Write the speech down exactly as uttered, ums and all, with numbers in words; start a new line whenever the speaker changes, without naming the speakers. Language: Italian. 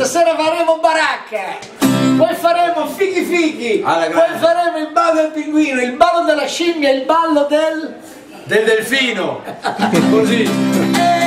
stasera faremo baracca, poi faremo fighi fighi, poi faremo il ballo del pinguino, il ballo della scimmia, il ballo del...
del delfino, così.